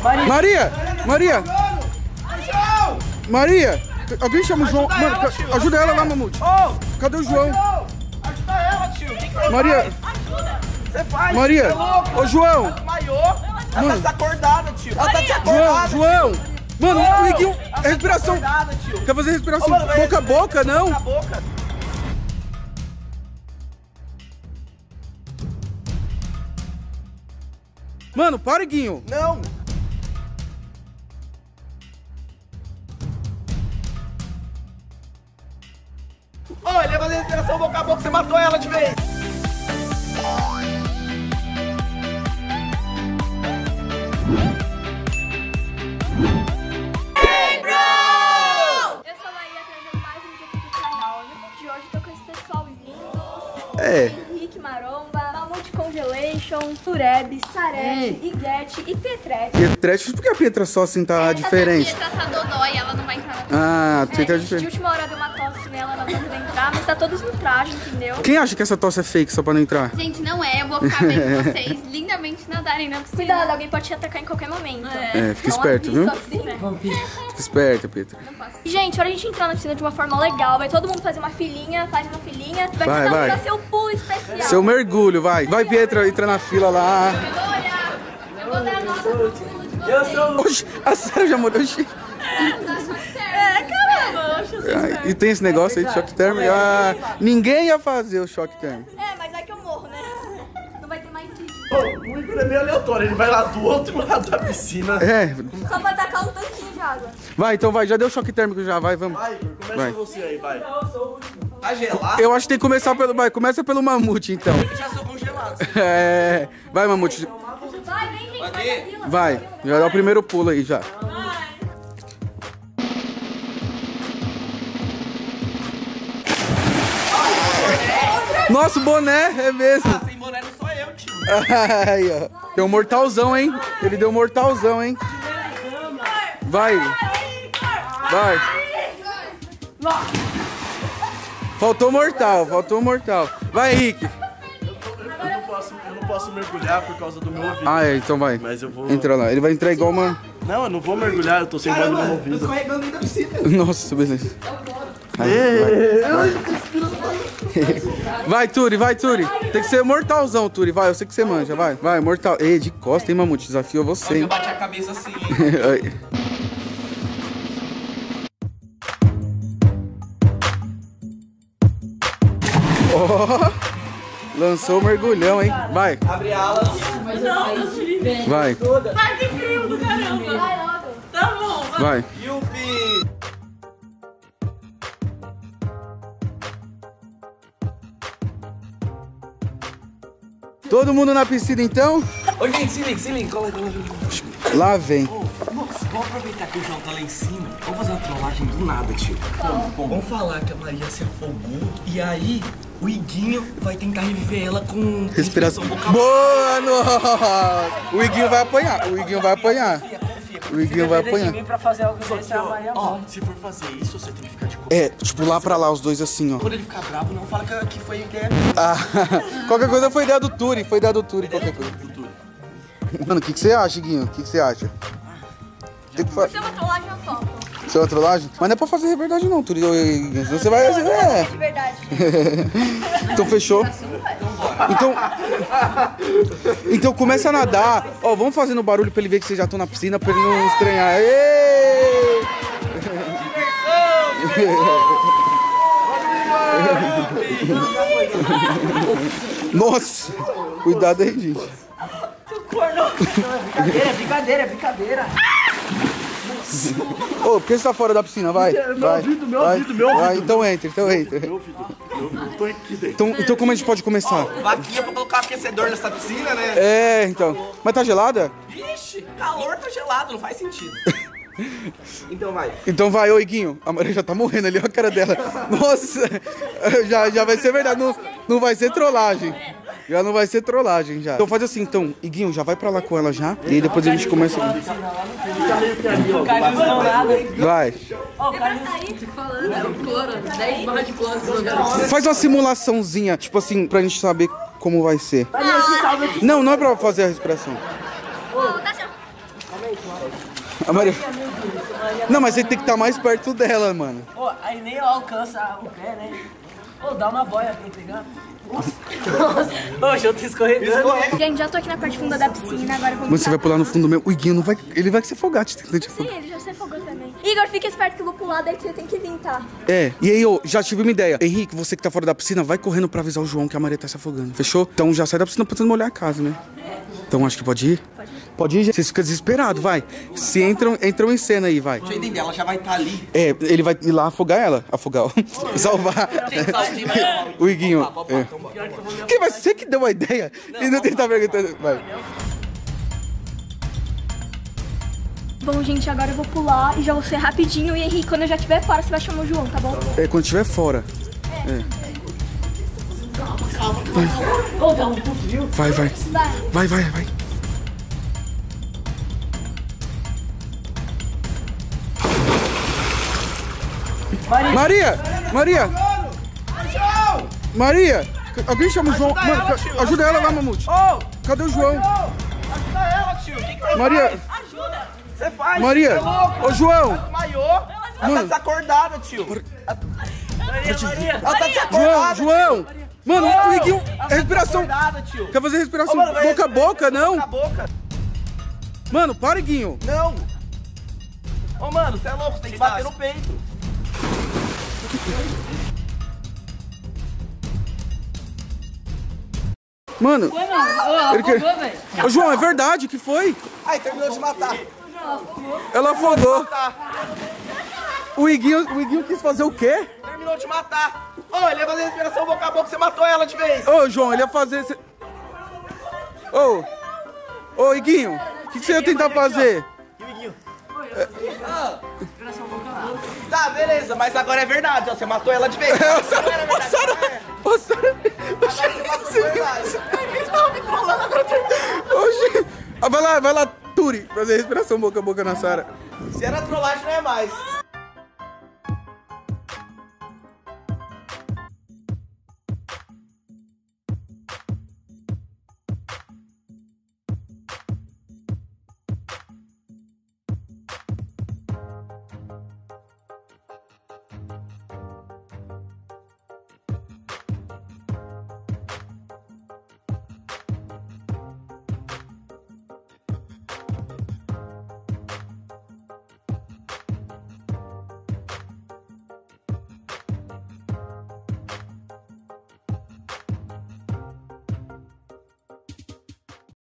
Maria! Maria! Maria! Alguém chama o João. Mano, ajuda ela lá, Mamute. Cadê o João? Ajuda ela, tio. Maria! Você faz? Maria! Ô, João! Ela tá desacordada, tio. Ela tá desacordada. João! Mano, o Iguinho, respiração. Tio. Quer fazer respiração boca a boca, não? Boca a boca. Mano, para, Iguinho. Não. Ô, ele ia fazer respiração boca a boca, você matou ela de vez. Henrique Maromba, Mamute Congelation, Tureb, Sarete, Iguete e Pietrete. Pietrete, por que a Pietra só assim tá diferente? A Pietra tá dodói, ela não vai entrar na Ah, Pietra é De diferente. última hora deu uma tosse nela, ela não vai poder entrar, mas tá todos no traje, entendeu? Quem acha que essa tosse é fake só pra não entrar? Gente, não é, eu vou ficar vendo vocês lindamente nadarem na piscina. Cuidado, alguém pode te atacar em qualquer momento. Fica esperto, viu? Assim, né? Fica esperta, Pietra. Gente, hora a gente entrar na piscina de uma forma legal, vai todo mundo fazer uma filinha, faz uma filinha, vai Vai, cada um vai. dar seu pulo especial. Seu mergulho, vai. Vai, Pietra, entra na fila lá. Eu vou dar a nota pro pulo de vocês. Oxi, a Sarah já morreu. Oxi. Caramba, E tem esse negócio aí de choque térmico. Ah, ninguém ia fazer o choque térmico. mas é que eu morro, né? Não vai ter mais vídeo. O Igor é meio aleatório, ele vai lá do outro lado da piscina. Só pra tacar um tanquinho de água. Vai, então vai. Já deu choque térmico já, vai, vamos. Vai, Igor, começa Vai. você aí, vai. Tá gelado? Eu acho que tem que começar pelo... Vai, começa pelo Mamute, então. Eu já sou congelado. Vai, Mamute. Vai, vem, gente, vai pra vila. Vai, já dá o primeiro pulo aí, já. Nossa, o boné, é mesmo. Sem boné não sou eu, tio. Aí, ó. Deu um mortalzão, hein? Ele deu um mortalzão, hein? Vai. Vai. Faltou mortal, faltou mortal. Vai, Henrique. Eu não posso mergulhar por causa do meu ouvido. Ah, é, então vai. Mas eu vou... Entra lá. Ele vai entrar igual uma... Não, eu não vou mergulhar, eu tô sem voz no meu ouvido. Eu tô escorregando dentro da piscina. Nossa, beleza. Vai. Vai, Turi, vai, Turi. Tem que ser mortalzão, Turi. Vai, eu sei que você manja, vai. Vai, mortal. Ei, de costa, hein, Mamute? Desafio você, hein? Eu bati a cabeça assim, hein? Ai. Oh, lançou o mergulhão, hein? Vai, Abre alas. vai, Vai, que frio do caramba. Vai logo. Tá bom, vai. vai. Yupi! Todo mundo na piscina, então? Ô, gente, se liga, cola. Lá vem. Nossa, vamos aproveitar que o João tá lá em cima. Vamos fazer uma trollagem do nada, tio. Vamos falar que a Maria se afogou e aí o Iguinho vai tentar reviver ela com Respiração. boca a boca. Boa, nossa. O Iguinho vai apanhar, o Iguinho vai apanhar. O Iguinho vai apanhar. Pra fazer algo Só desse, que, a Maria ó, morre. se for fazer isso, você tem que ficar de costas. É, tipo, lá pra lá, os dois assim, ó. Quando ele ficar bravo, não fala que foi ideia Ah, qualquer coisa foi ideia do Turi, foi ideia do Turi, qualquer coisa. Mano, o que você acha, Guinho? O que você acha? Tem que Se fazer. é uma trollagem, eu topo. Isso é uma trollagem? Mas não é pra fazer de verdade não, Turi. Senão você vai... É. De verdade. Então fechou. Então começa a nadar. Ó, vamos fazendo barulho pra ele ver que vocês já estão na piscina, pra ele não estranhar. Êêêê! Nossa! Cuidado aí, gente. É brincadeira. Ô, por que você tá fora da piscina? Vai. Vai. Meu ouvido. Então entra. Eu tô aqui dentro. Então como a gente pode começar? Vaquinha pra colocar aquecedor nessa piscina, né? É, então. Mas tá gelada? Vixe, calor tá gelado, não faz sentido. Então vai. Então vai, ô Iguinho. A Maria já tá morrendo ali, olha a cara dela. Nossa, já vai ser verdade. Não vai ser trollagem. Já não vai ser trollagem, já. Então faz assim, então. Iguinho, já vai pra lá com ela já. E aí depois a gente começa... Vai. Faz uma simulaçãozinha, tipo assim, pra gente saber como vai ser. Não é pra fazer a respiração. Tá certo. A Maria... Não, mas ele tem que estar mais perto dela, mano. Pô, aí nem alcança o pé, né? Pô, dá uma boia pra pegar. Nossa, o João tá escorregando. Gente, já tô aqui na parte funda da piscina, agora vamos. Mas você vai pular no fundo mesmo. O Iguinho não vai. Ele vai se afogar. Sim, ele já se afogou também. Igor, fica esperto que eu vou pular, daí você tem que vir, tá? É, e aí, já tive uma ideia. Henrique, você que tá fora da piscina, vai correndo pra avisar o João que a Maria tá se afogando. Fechou? Então já sai da piscina pra você não molhar a casa, né? Então acho que pode ir? Pode ir, gente. Vocês ficam desesperados, vai. Se entram em cena aí, vai. Deixa eu entender, ela já vai estar ali. É, ele vai ir lá afogar ela. Afogar, ó. Salvar. O Iguinho. É. Que vai ser que deu a ideia? E não tentar perguntando. Vai. Bom, gente, agora eu vou pular e já vou ser rapidinho. E Henrique, quando eu já estiver fora, você vai chamar o João, tá bom? É, quando estiver fora. É. Vai. Vai. Maria! Alguém chama o João. Mano, ajuda ela lá, Mamute. Cadê o João? Ajuda ela, tio. O que você Maria! faz? Ajuda! Você faz? Maria! Você é louco? Ô, João! Ela desmaiou. Ela tá Mano. desacordada, tio. Maria. Ela tá desacordada. João! Mano, o Iguinho. Ela tá Respiração. desacordada, tio. Quer fazer respiração Ô, mano, vai boca a boca, não? Boca a boca. Mano, para, Iguinho. Não. Ô, mano, você é louco. Você tem que bater no peito. Mano. Ele quer... Ô, João, é verdade, que foi? Ai, terminou de matar. Ela afogou. O Iguinho quis fazer o quê? Terminou de matar. Ô, ele ia fazer respiração boca a boca, você matou ela de vez. Ô, João, ele ia fazer... Ô, Iguinho, o que você ia tentar fazer? E o Iguinho? Tá, beleza, mas agora é verdade, ó, você matou ela de vez. Ô, Sara... Eles estavam me trolando agora. Vai lá, Turi, fazer respiração boca a boca na Sara. Se era trollagem, não é mais.